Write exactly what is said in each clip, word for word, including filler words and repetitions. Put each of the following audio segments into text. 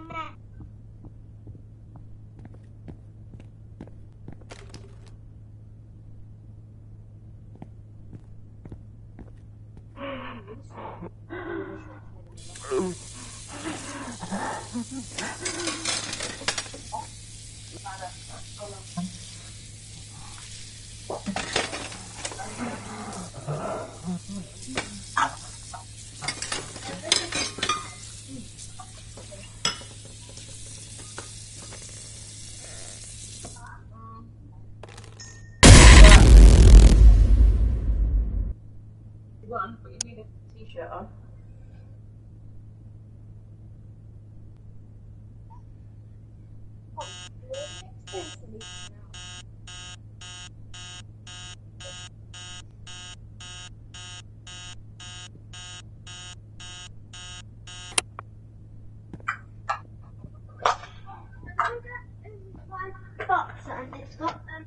One, but you need a t-shirt on. Box and it's got um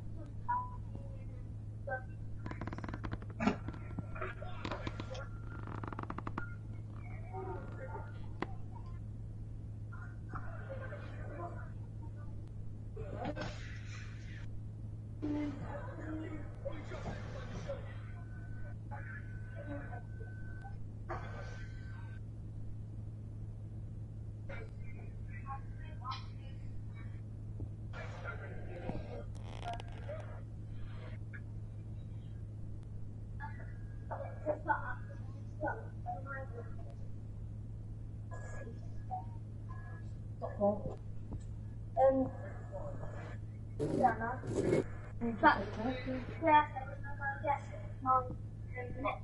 um yeah, in fact, yeah, yes, no, next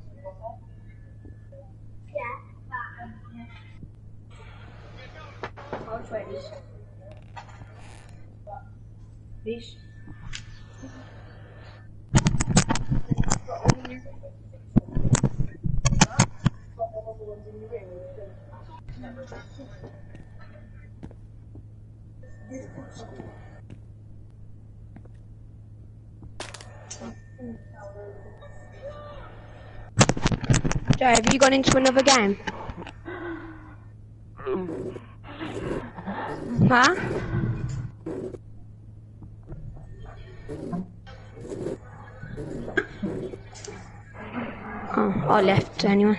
yeah, that um, yeah. I'll try this. This. Joe, have you gone into another game? Huh? Oh, I left anyway.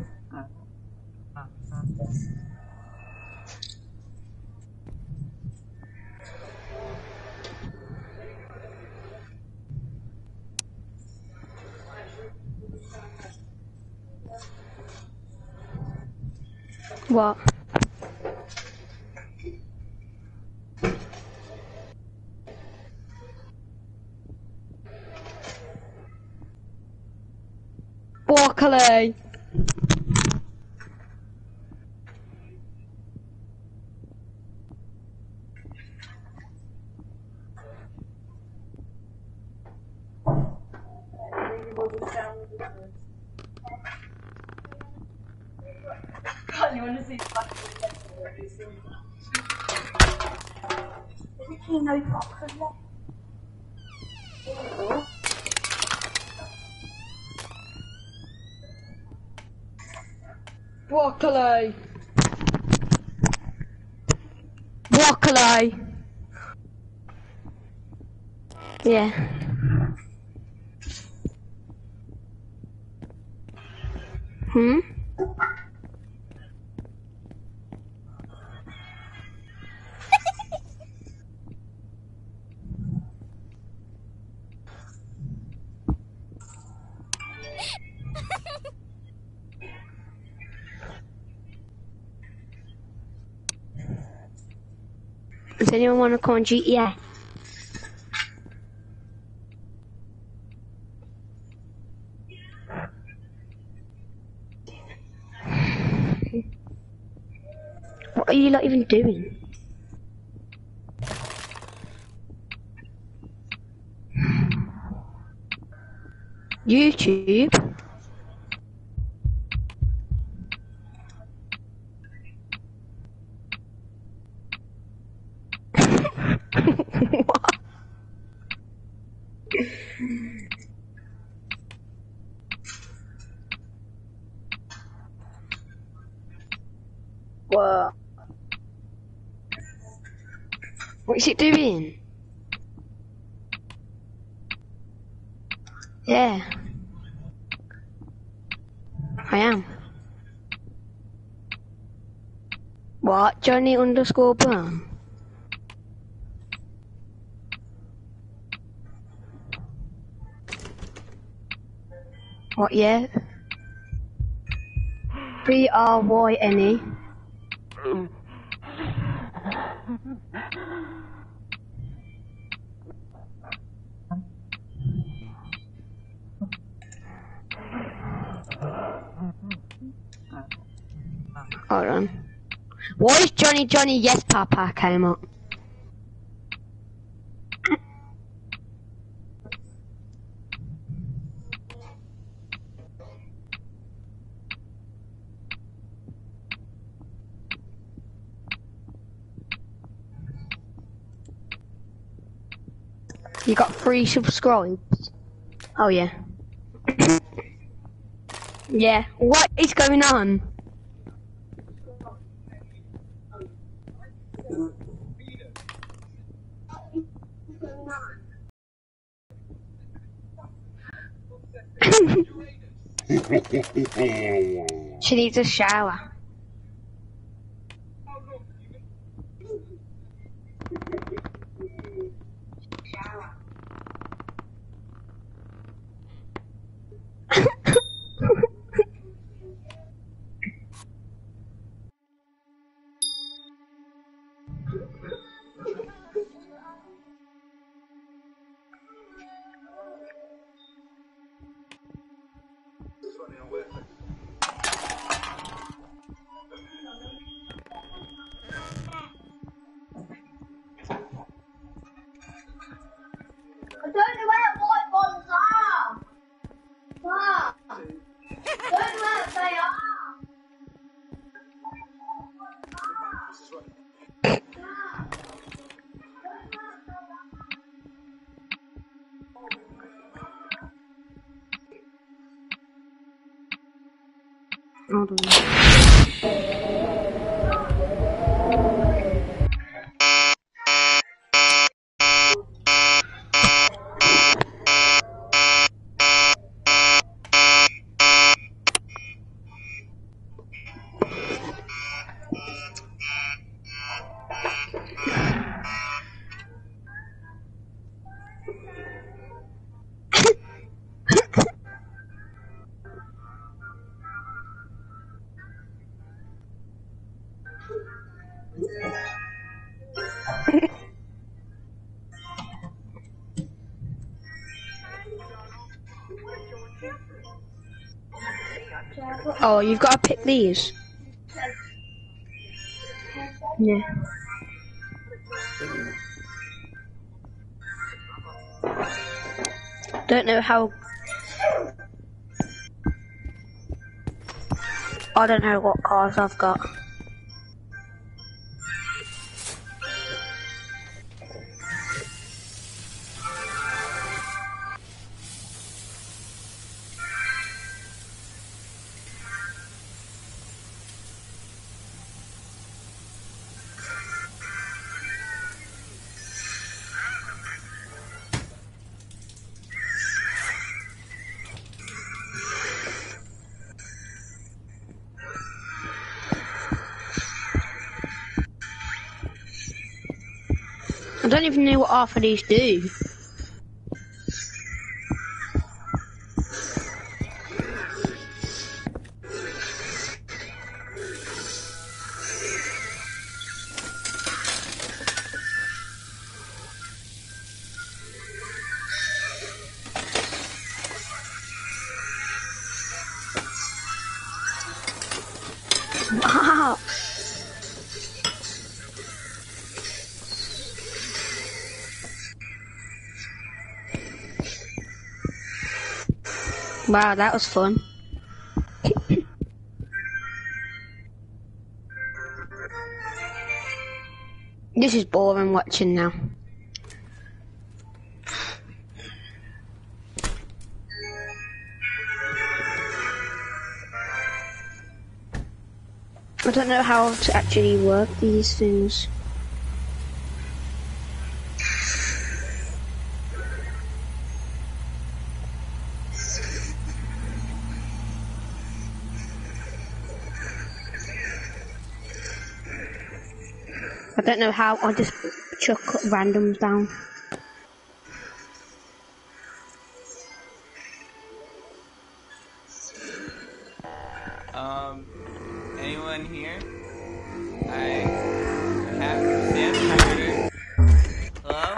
What? Broccoli. You want to see no boxes left. Broccoli. Broccoli. Yeah. Hmm? Does anyone want to come on G T A? What are you not even doing? YouTube? What? What's it doing? Yeah. I am. What? Johnny underscore Brown? What, yeah? B R Y N E. Hold on. Why is Johnny Johnny Yes Papa came up? You got three subscribes? Oh yeah. Yeah. What is going on? She needs a shower. I don't know where white ones are. Wow. I don't know where they are. Hold on. Oh, you've got to pick these. Yeah. Don't know how. I don't know what cars I've got. I don't even know what half of these do. Wow. Wow, that was fun. This is boring watching now. I don't know how to actually work these things. I don't know how, I just chuck randoms down. Um, anyone here? I have Sam Carter. Hello?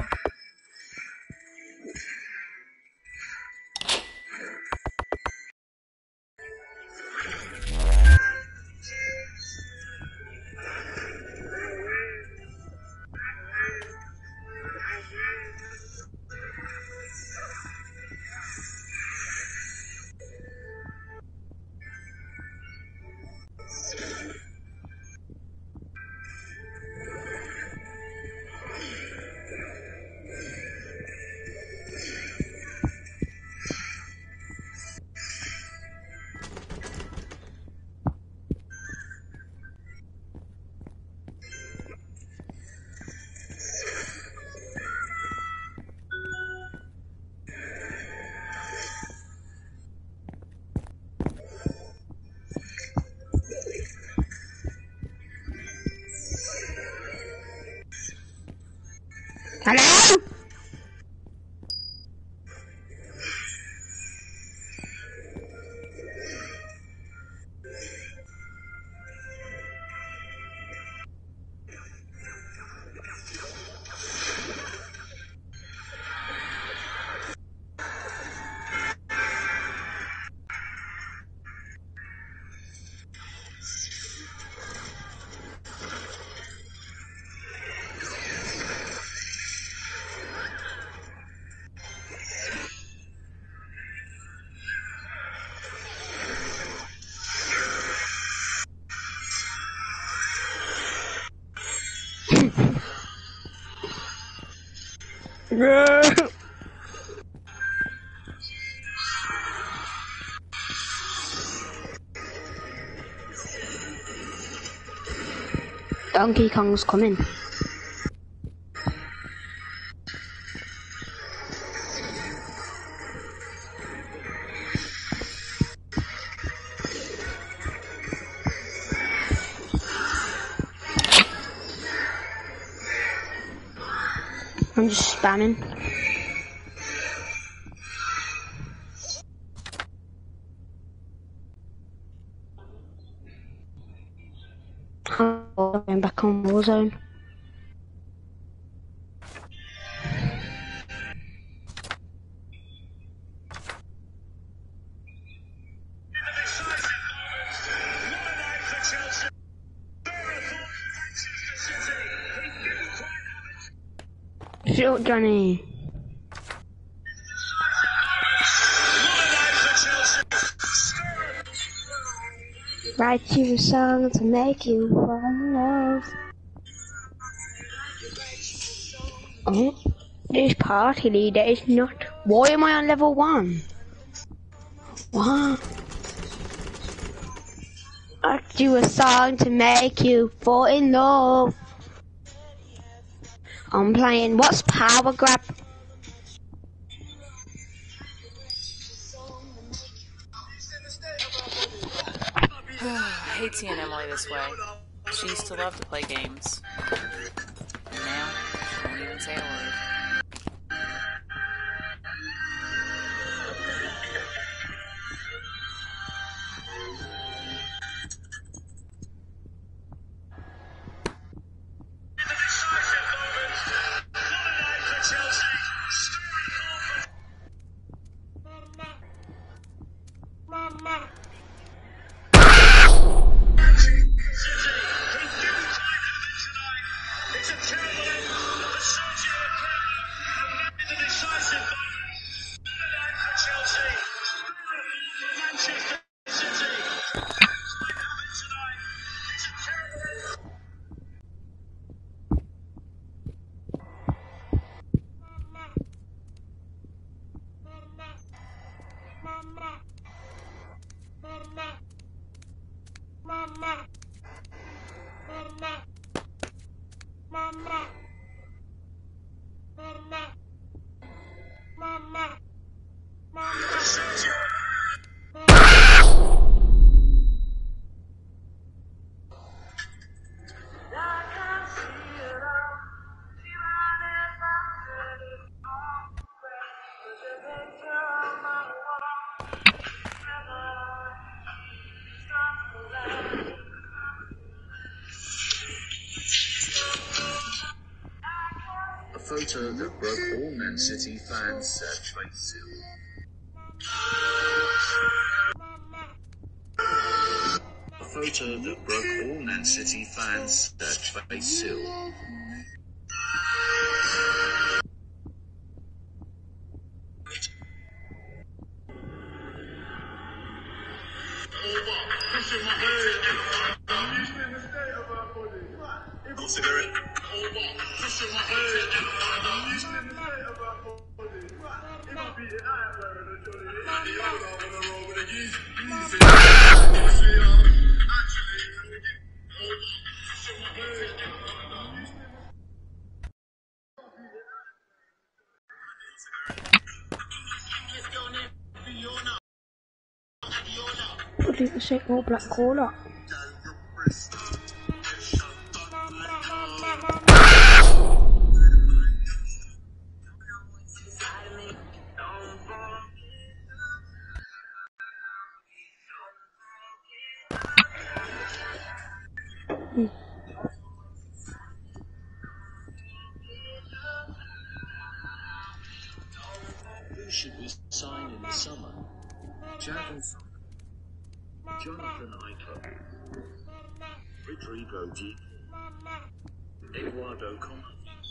Hello? Donkey Kong's coming. I'm just spamming. I'm going back on Warzone. Shoot, Johnny. Write you a song to make you fall in love. Oh, this party leader is not. Why am I on level one? What? Write you a song to make you fall in love. I'm playing. What's Power Grab? I hate seeing Emily this way. She used to love to play games. And now, she won't even say a word. photo that broke all Man City fans said Faisal. A photo that broke all Man City fans said Faisal. What did you say? All black cola. Mm. Who should we sign in the summer? Jadon Sancho, Jonathan Iker, Rodrigo G, Eduardo Coman.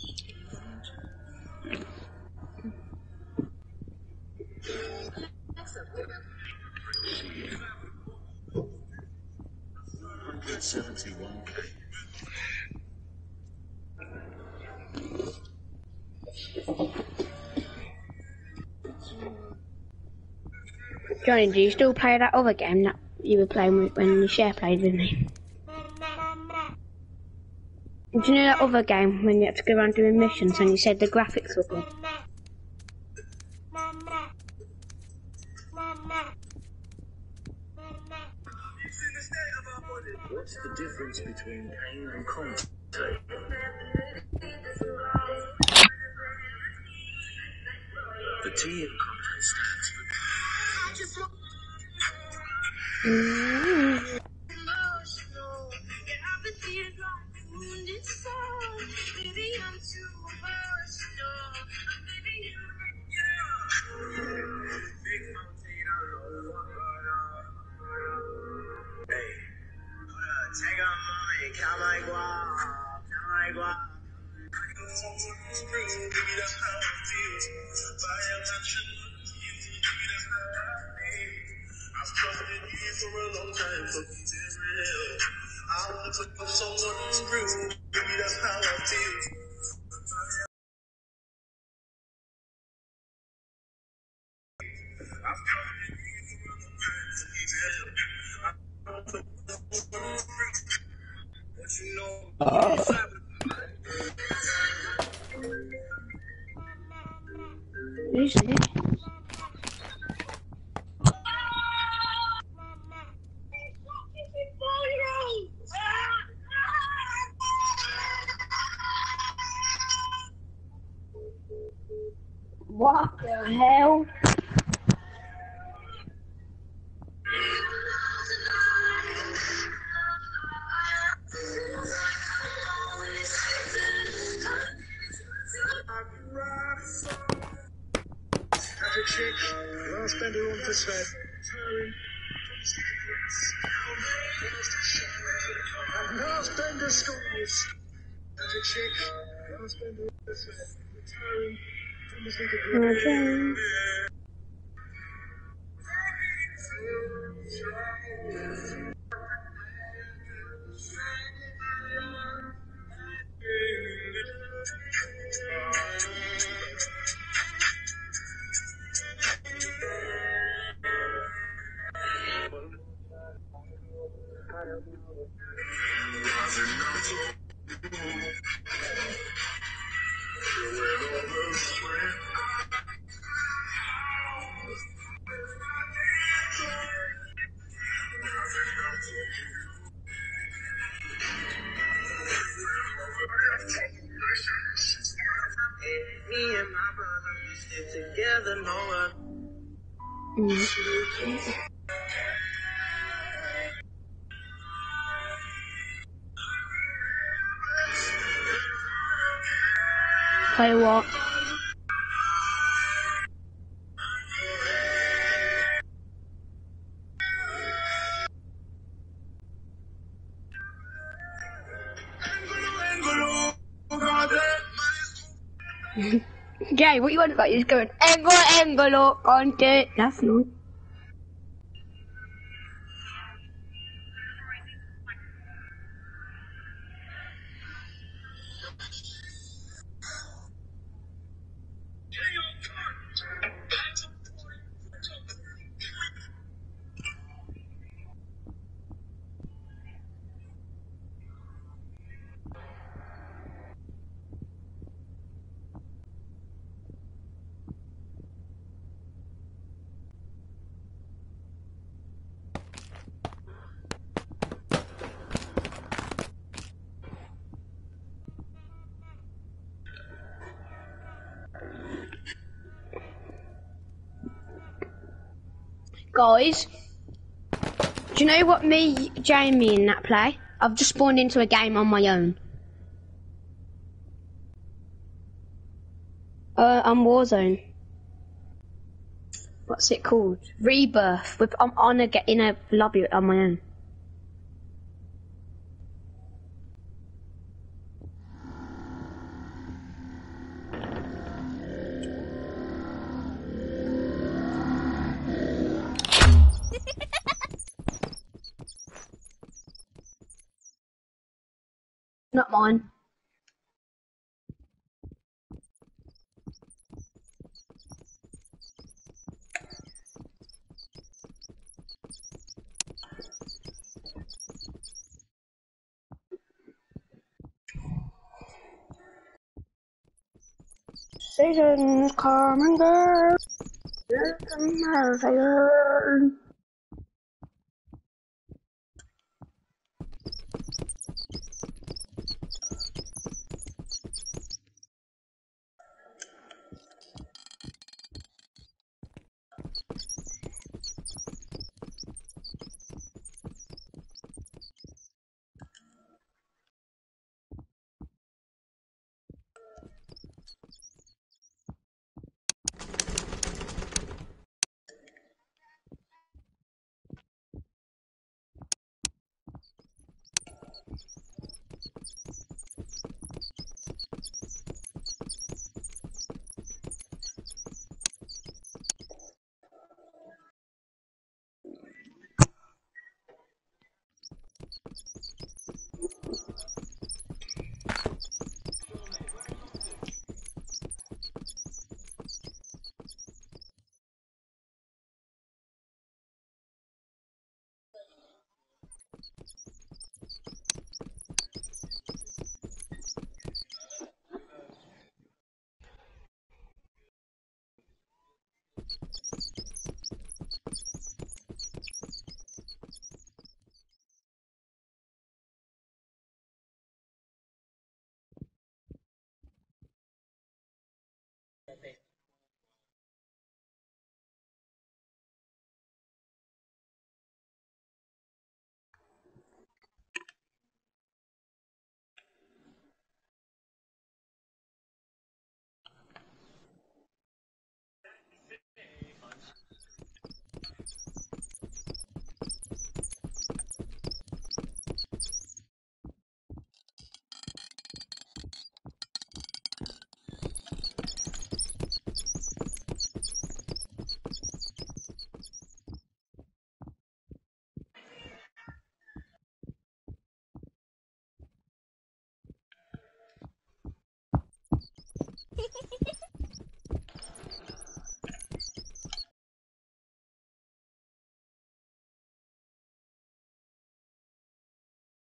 one hundred seventy-one K. Johnny, do you still play that other game that you were playing with when you share played with me? Do you know that other game when you had to go around doing missions and you said the graphics were good? What's the difference between Kane and Conte? The T in Conte stands for... Mm-hmm. Is it? What the hell? Last bender on for Sven. And last bender scores. Magic six. Last bender on for Sven. Retiring from the second. tell you what. Jay, what you want about? He's going, Engo, Engolo, content. That's nice. Guys, do you know what me, Jamie, and that play? I've just spawned into a game on my own. Uh, I'm Warzone. What's it called? Rebirth. With I'm on a get in a lobby on my own. Not mine. Seasons come and go.